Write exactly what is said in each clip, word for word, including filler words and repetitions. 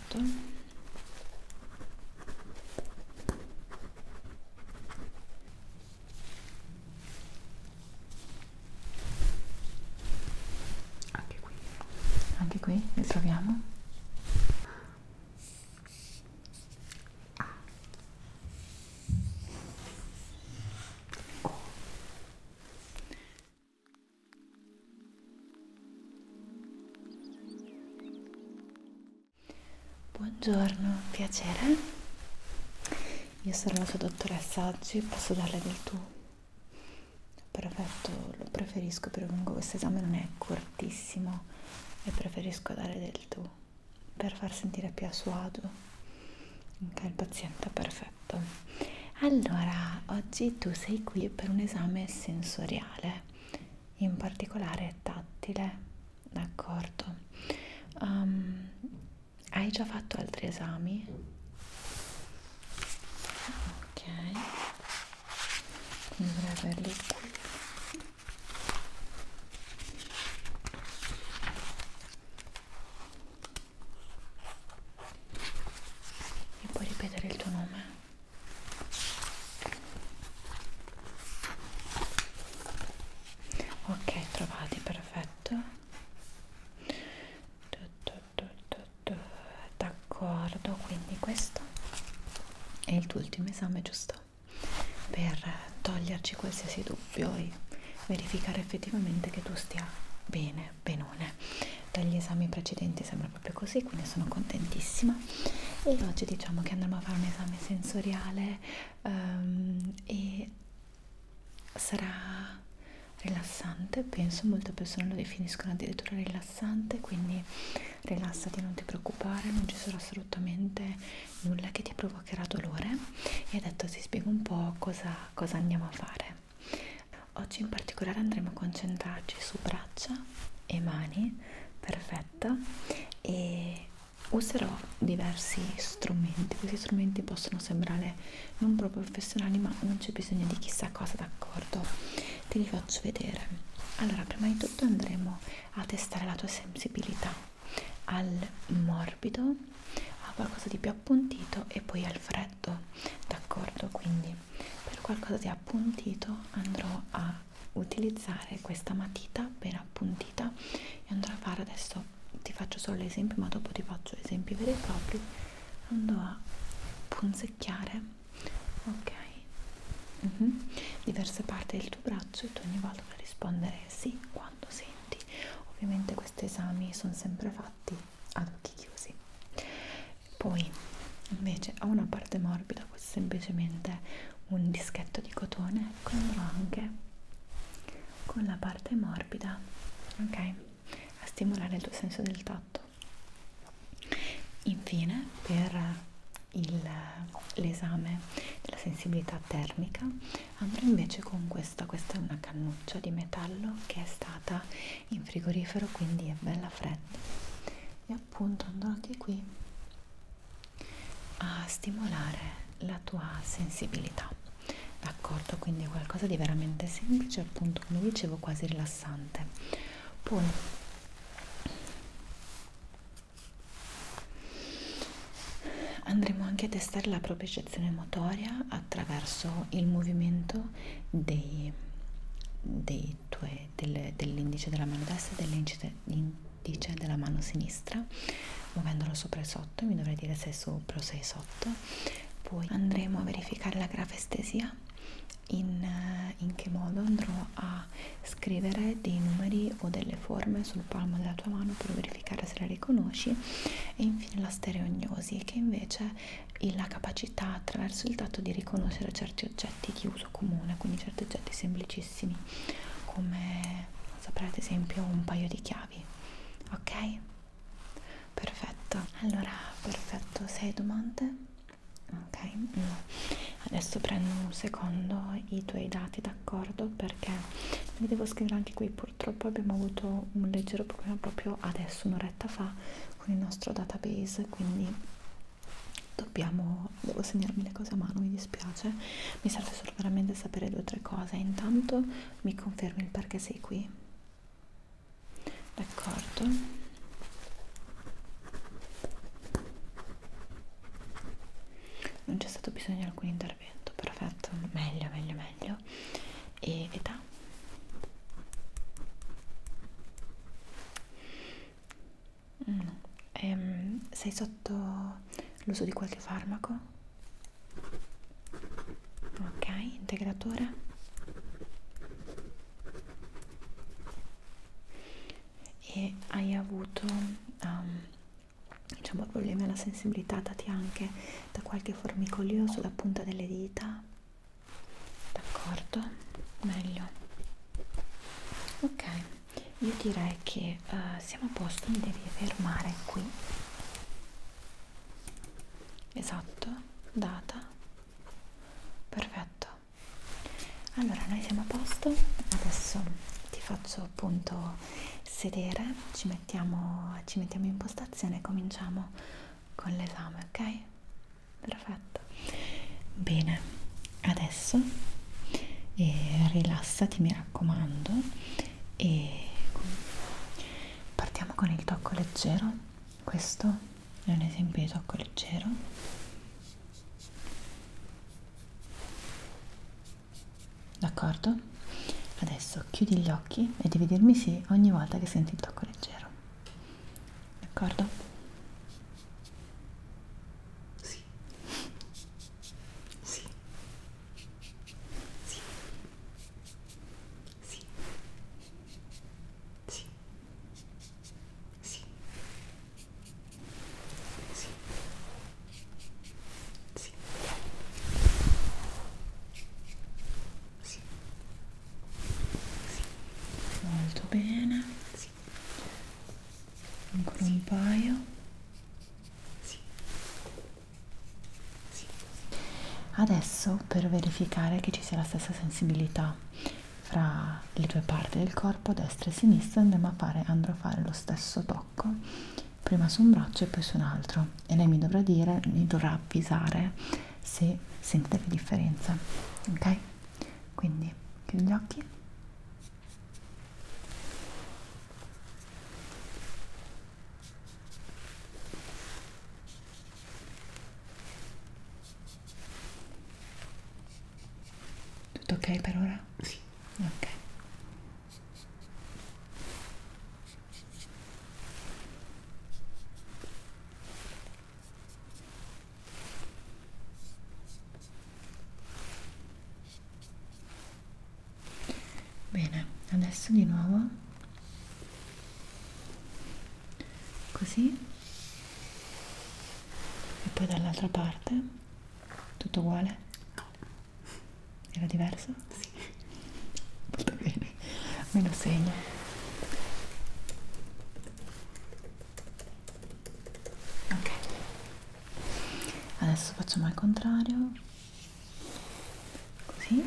Anche qui, anche qui ritroviamo. Buongiorno, piacere. Io sono la sua dottoressa oggi, posso darle del tu? Perfetto, lo preferisco perché comunque questo esame non è cortissimo e preferisco dare del tu per far sentire più a suo agio. Ok, il paziente, perfetto. Allora, oggi tu sei qui per un esame sensoriale, in particolare tattile, d'accordo? Um, hai già fatto altri esami? Ok, quindi dovrei averli qui. E puoi ripetere il tuo nome? Ok, trovati, perfetto. D'accordo, quindi questo è il tuo ultimo esame, giusto? Per toglierci qualsiasi dubbio e verificare effettivamente che tu stia bene, benone. Dagli esami precedenti sembra proprio così, quindi sono contentissima. E oggi diciamo che andremo a fare un esame sensoriale um, e sarà rilassante, penso molte persone lo definiscono addirittura rilassante, quindi rilassati, non ti preoccupare, non ci sarà assolutamente nulla che ti provocherà dolore. E adesso ti spiego un po' cosa, cosa andiamo a fare. Oggi in particolare andremo a concentrarci su braccia e mani, perfetto, e userò diversi strumenti. Questi strumenti possono sembrare non proprio professionali, ma non c'è bisogno di chissà cosa, d'accordo? Te li faccio vedere. Allora, prima di tutto andremo a testare la tua sensibilità al morbido, a qualcosa di più appuntito e poi al freddo, d'accordo? Quindi per qualcosa di appuntito andrò a utilizzare questa matita ben appuntita e andrò a fare, adesso ti faccio solo l'esempio ma dopo ti faccio esempi veri e propri, andrò a punzecchiare, ok, uh-huh, diverse parti del tuo braccio e tu ogni volta puoi rispondere sì quando senti. Ovviamente questi esami sono sempre fatti ad occhi chiusi. Poi invece a una parte morbida, questo è semplicemente un dischetto di cotone, andrò anche con la parte morbida, ok, a stimolare il tuo senso del tatto. Infine, per l'esame della sensibilità termica andrò invece con questa, questa è una cannuccia di metallo che è stata in frigorifero, quindi è bella fredda, e appunto andrò anche qui a stimolare la tua sensibilità, d'accordo? Quindi è qualcosa di veramente semplice, appunto come dicevo quasi rilassante. Poi andremo anche a testare la propriocezione motoria attraverso il movimento dei, dei tue, del, dell'indice della mano destra e dell'indice della mano sinistra, muovendolo sopra e sotto. Mi dovrei dire se è sopra o se è sotto. Poi andremo a verificare la grafestesia. In, in che modo andrò a scrivere dei numeri o delle forme sul palmo della tua mano per verificare se la riconosci. E infine la stereognosi, che invece è la capacità attraverso il tatto di riconoscere certi oggetti di uso comune, quindi certi oggetti semplicissimi come saprei ad esempio un paio di chiavi, ok? Perfetto, allora perfetto, se hai domande? Ok, no. Adesso prendo un secondo i tuoi dati, d'accordo? Perché li devo scrivere anche qui. Purtroppo abbiamo avuto un leggero problema proprio adesso, un'oretta fa, con il nostro database, quindi dobbiamo, devo segnarmi le cose a mano, mi dispiace. Mi serve solo veramente sapere due o tre cose. Intanto mi confermi il perché sei qui, d'accordo? c'è stato bisogno di alcun intervento, perfetto, meglio, meglio, meglio. E età? Mm. Ehm, sei sotto l'uso di qualche farmaco? Ok, integratore? E hai avuto um, diciamo problemi alla sensibilità dati anche da qualche formicolio sulla punta delle dita? D'accordo, meglio. Ok, io direi che uh, siamo a posto, mi devi fermare qui. Esatto, data. Perfetto. Allora, noi siamo a posto. Adesso ti faccio appunto sedere, ci mettiamo, ci mettiamo in postazione e cominciamo con l'esame, ok? Perfetto. Bene, adesso eh, rilassati, mi raccomando, e partiamo con il tocco leggero. Questo è un esempio di tocco leggero. D'accordo? Adesso chiudi gli occhi e devi dirmi sì ogni volta che senti il tocco leggero. D'accordo? Sì. Sì. Sì. Sì. Sì. Sì. Sì. Sì. Sì. Molto bene. Sì. Ancora un paio. Sì. Sì. Adesso, per verificare che ci sia la stessa sensibilità fra le due parti del corpo, destra e sinistra, andremo a fare, andrò a fare lo stesso tocco, prima su un braccio e poi su un altro, e lei mi dovrà dire, mi dovrà avvisare se sente delle differenze, ok? Quindi chiudi gli occhi. Tutto ok per ora? Sì. Ok. Bene, adesso di nuovo così e poi dall'altra parte tutto uguale? No. Era diverso? Sì. Molto bene, me lo segno. Ok, adesso facciamo al contrario, così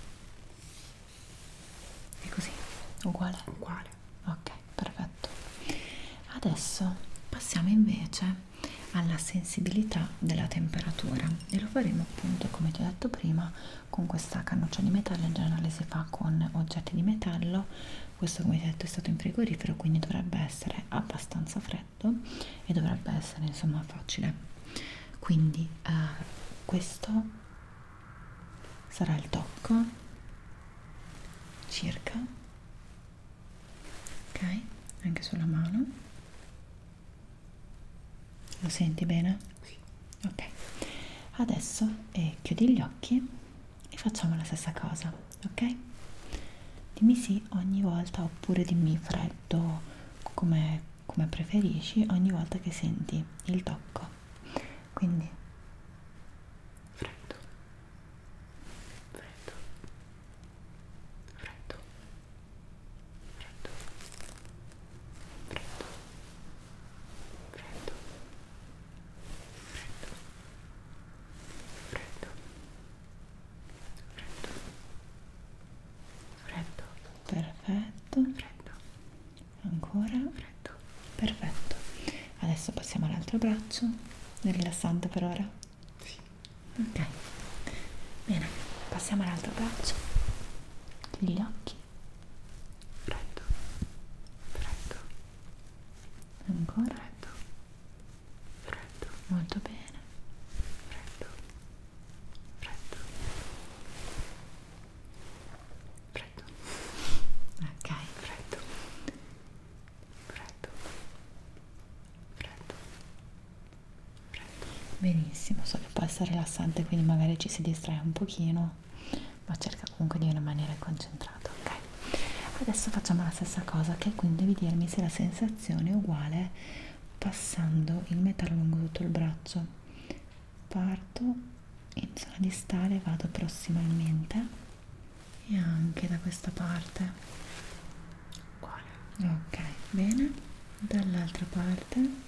e così, uguale? Uguale. Ok, perfetto. Adesso passiamo invece alla sensibilità della temperatura e lo faremo appunto, come ti ho detto prima, con questa cannuccia di metallo. In generale si fa con oggetti di metallo. Questo, come ti ho detto, è stato in frigorifero, quindi dovrebbe essere abbastanza freddo e dovrebbe essere insomma facile. Quindi eh, questo sarà il tocco circa, ok, anche sulla mano. Lo senti bene? Sì. Ok, adesso eh, chiudi gli occhi e facciamo la stessa cosa, ok? Dimmi sì ogni volta, oppure dimmi freddo, come, come preferisci, ogni volta che senti il tocco. Quindi Freddo. Freddo. Freddo. Freddo. Freddo. Freddo. Freddo. Freddo. Freddo. Freddo. perfetto, Freddo. ancora, Freddo. perfetto. Adesso passiamo all'altro braccio. È rilassante per ora? Sì. Ok, bene, passiamo all'altro braccio. Chiudi gli occhi. Freddo. Freddo. Ancora, Freddo. Freddo. molto bene. Freddo. Benissimo, so che può essere rilassante, quindi magari ci si distrae un pochino, ma cerca comunque di rimanere concentrato, ok? Adesso facciamo la stessa cosa, che quindi devi dirmi se la sensazione è uguale passando il metallo lungo tutto il braccio. Parto in zona distale, vado prossimamente e anche da questa parte. Uguale. Ok, bene, dall'altra parte.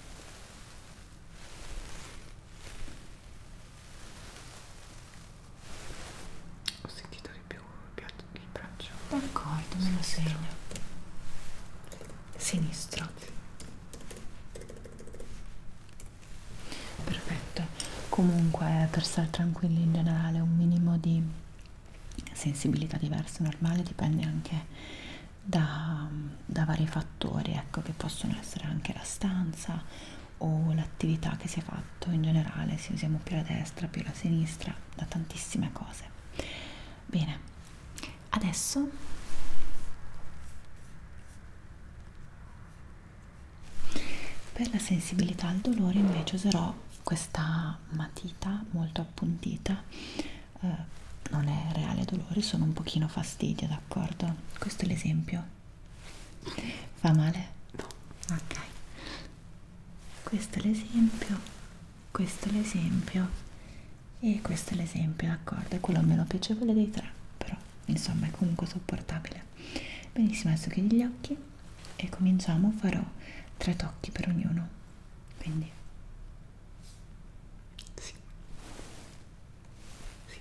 Ho sentito di più il, piatto, il braccio. D'accordo, me lo segno. Sinistro. Perfetto. Comunque, per stare tranquilli in generale, un minimo di sensibilità diversa, normale, dipende anche da, da vari fattori, ecco, che possono essere anche la stanza o l'attività che si è fatto in generale, se usiamo più la destra, più la sinistra, da tantissime cose. Bene, adesso per la sensibilità al dolore invece userò questa matita molto appuntita, eh, non è reale dolore, sono un pochino fastidio, d'accordo? Questo è l'esempio. Fa male? No. Ok. Questo è l'esempio, questo è l'esempio e questo è l'esempio, d'accordo? È quello meno piacevole dei tre, però insomma è comunque sopportabile. Benissimo, adesso chiudi gli occhi e cominciamo, farò tre tocchi per ognuno, quindi Sì. Sì.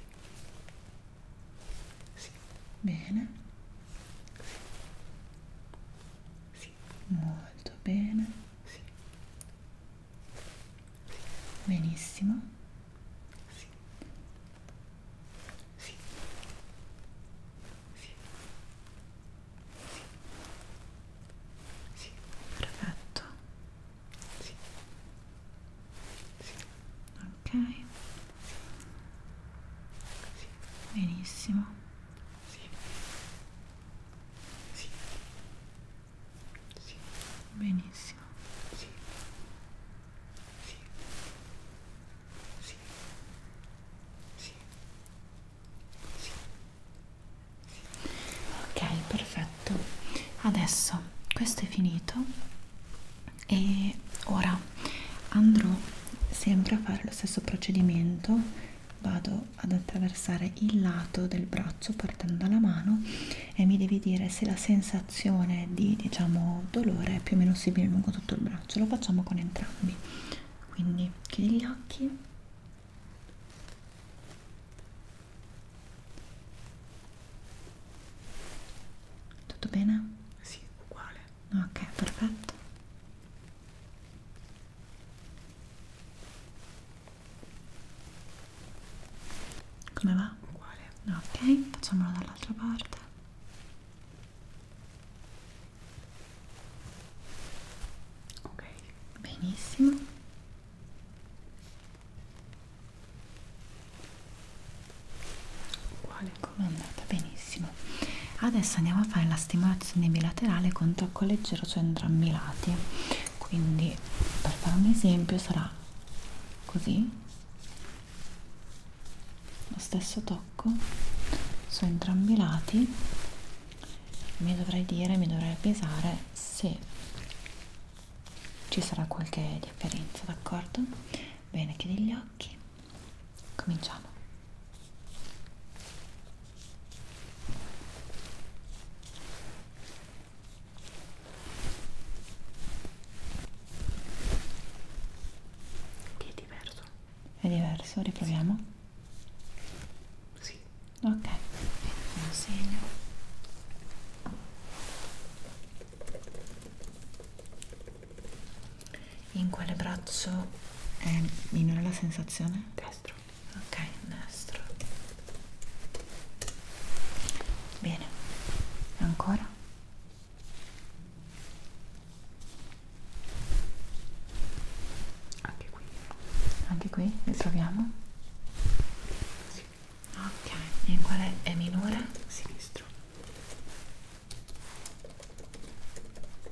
Sì. bene, Sì. molto bene, Sì. benissimo, Sì. Sì. Sì. Sì. perfetto, Sì. Sì. ok, Sì. benissimo, Sì. Sì. Sì. benissimo, Sì. Sì. Sì. Sì. Sì. ok, perfetto. Adesso questo è finito e ora andrò sempre a fare lo stesso procedimento, vado ad attraversare il lato del braccio partendo dalla mano e mi devi dire se la sensazione di, diciamo, dolore è più o meno simile lungo tutto il braccio. Lo facciamo con entrambi, quindi chiudi gli occhi. Tutto bene? Sì, uguale. Ok, perfetto. Come va? Uguale. Ok, facciamolo dall'altra parte. Ok. Benissimo. Uguale. Come è andata? Benissimo. Adesso andiamo a fare la stimolazione bilaterale con tocco leggero su entrambi i lati. Quindi, per fare un esempio, sarà così, lo stesso tocco su entrambi i lati. Mi dovrai dire, mi dovrai avvisare se ci sarà qualche differenza, d'accordo? Bene, chiudi gli occhi, cominciamo. Che è diverso. È diverso, riproviamo. Sì. Ok, me lo segno. In quale braccio è minore la sensazione? Destro. Ok, destro. Bene, ancora? Anche qui. Anche qui, riproviamo. Sì. Ok, in quale è minore? Sinistro.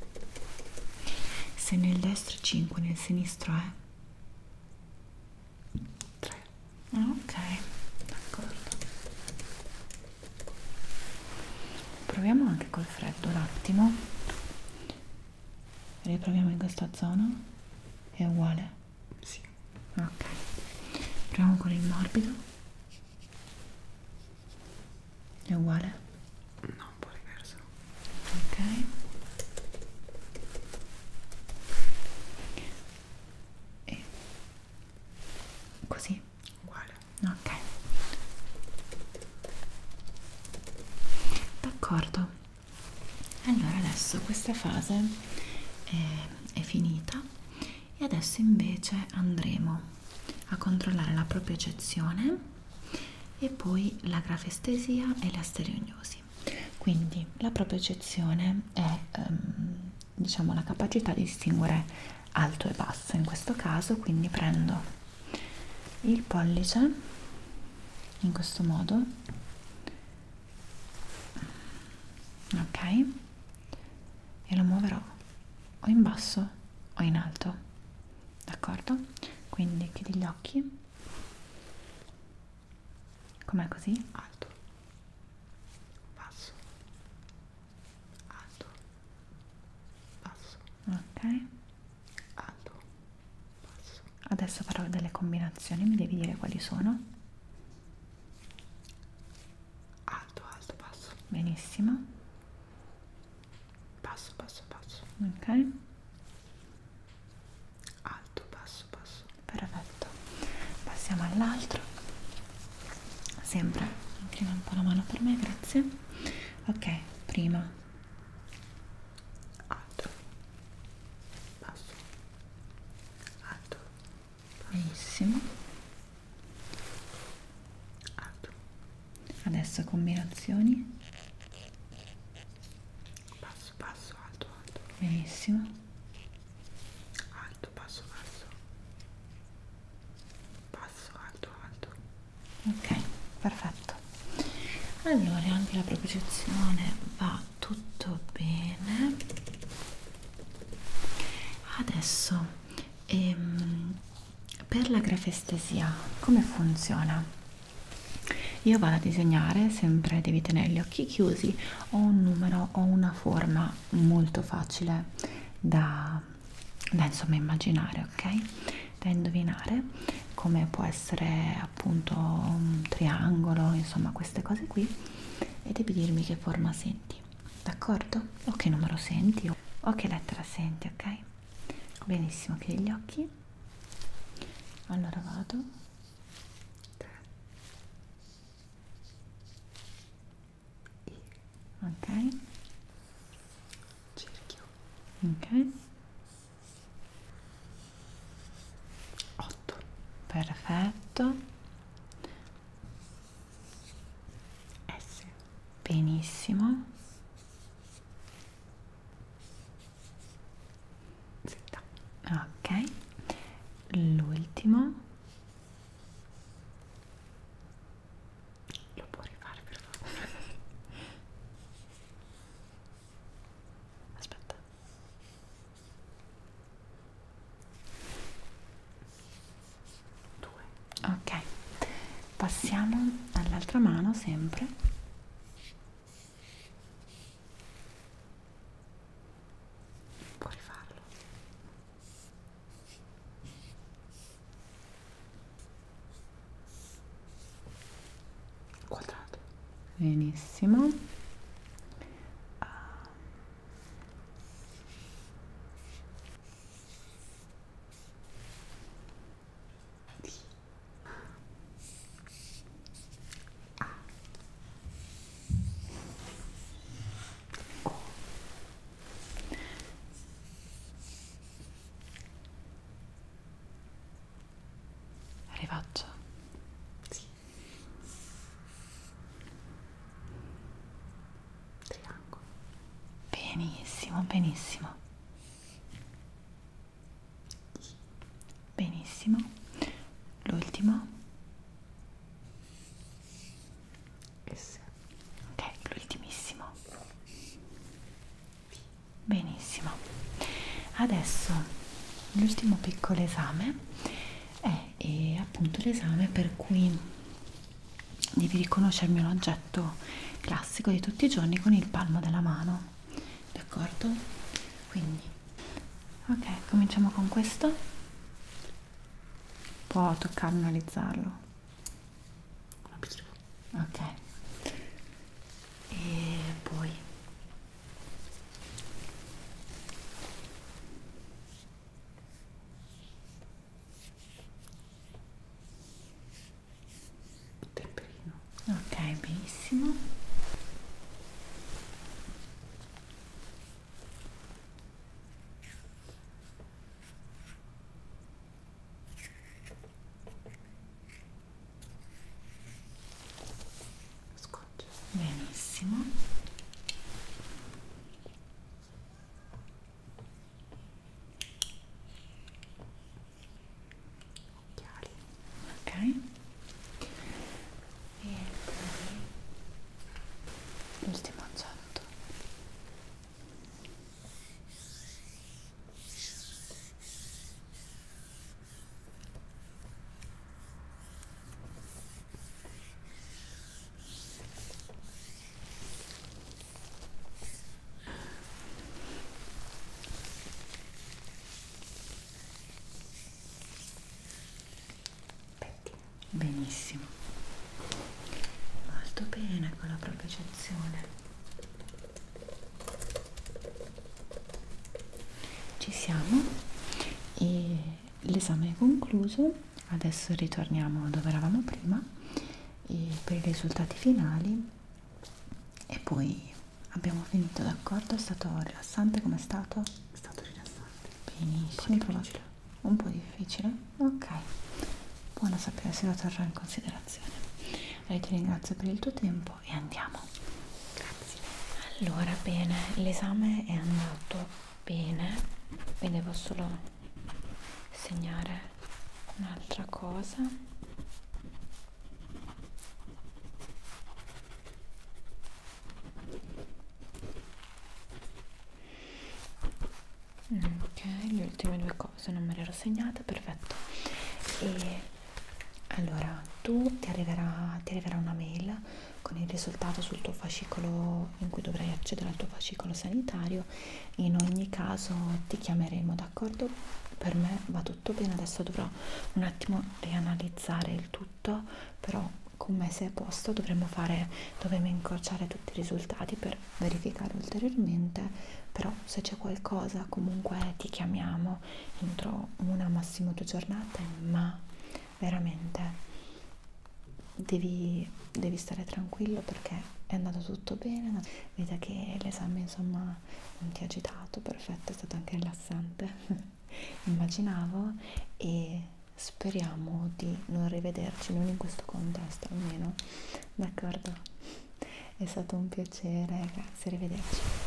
Se nel destro è cinque, nel sinistro è? Ah, ok, d'accordo. Proviamo anche col freddo un attimo. Riproviamo in questa zona. È uguale? Sì. Ok. Proviamo con il morbido. È uguale? No, un po' diverso. Ok. E così? Uguale. Ok. D'accordo. Allora adesso questa fase è, è finita e adesso invece andremo a controllare la propiocezione e poi la grafestesia e la stereognosi. Quindi la propiocezione è ehm, diciamo la capacità di distinguere alto e basso in questo caso, quindi prendo il pollice in questo modo, ok, e lo muoverò o in basso o in alto, d'accordo? Quindi chiudi gli occhi. Com'è così? Alto. Basso. Alto. Basso. Ok. Alto. Basso. Adesso farò delle combinazioni, mi devi dire quali sono. Alto, alto, basso. Benissimo. Basso, basso, basso. Ok. Alto, basso, basso. Perfetto. Passiamo all'altro. Sempre. Inclina un po' la mano per me, grazie. Ok, prima. Alto. Basso. Alto. Benissimo. Alto. Adesso combinazioni. Basso, basso, alto, alto. Benissimo. Alto, basso, basso. Basso, alto, alto. Ok, perfetto. Allora anche la propiocezione va tutto bene. Adesso ehm, per la grafestesia come funziona? Io vado a disegnare, sempre devi tenere gli occhi chiusi, ho un numero o una forma molto facile da, da insomma immaginare, ok? Da indovinare, come può essere appunto un triangolo, insomma queste cose qui, e devi dirmi che forma senti, d'accordo? O che numero senti o che lettera senti, ok? Benissimo, chiudi gli occhi. Allora vado. Ok. Cerchio. Ok. Otto. Perfetto. S. Benissimo. Z. Ok. L'ultimo. Lo può rifare per favore? Aspetta. Due. Ok. Passiamo all'altra mano sempre. Può rifarlo. Quadrato. Benissimo. D. Rifaccio. Sì. Triangolo. Benissimo, benissimo. Benissimo. L'ultimo. S. Ok, l'ultimissimo. Benissimo. Adesso l'ultimo piccolo esame. è, è appunto l'esame per cui devi riconoscermi un oggetto classico di tutti i giorni con il palmo della mano, d'accordo? Quindi, ok, cominciamo con questo. Può toccarlo, analizzarlo. Ok, e poi temperino. ok, benissimo. Scotch. Benissimo. Occhiali. Ok, e poi l'ultimo oggetto. Benissimo, molto bene con la propria eccezione. Ci siamo e l'esame è concluso. Adesso ritorniamo dove eravamo prima e per i risultati finali e poi abbiamo finito, d'accordo? È stato rilassante? Com'è stato? È stato rilassante. Benissimo, Un po' provato. difficile. Un po' difficile? Ok, buona sapere, se lo terrò in considerazione. Allora, ti ringrazio per il tuo tempo e andiamo. Grazie. Allora, bene, l'esame è andato bene e devo solo segnare un'altra cosa. Ok, le ultime due cose non me le ero segnate, perfetto. E allora, tu ti arriverà, ti arriverà una mail con il risultato sul tuo fascicolo in cui dovrai accedere al tuo fascicolo sanitario. In ogni caso ti chiameremo, d'accordo? Per me va tutto bene, adesso dovrò un attimo rianalizzare il tutto, però con me sei a posto, dovremmo fare, dovremmo incrociare tutti i risultati per verificare ulteriormente, però se c'è qualcosa comunque ti chiamiamo entro una massimo due giornate, ma veramente devi, devi stare tranquillo perché è andato tutto bene, vedi che l'esame insomma non ti ha agitato, perfetto, è stato anche rilassante, immaginavo, e speriamo di non rivederci, non in questo contesto almeno, d'accordo? È stato un piacere, grazie, arrivederci.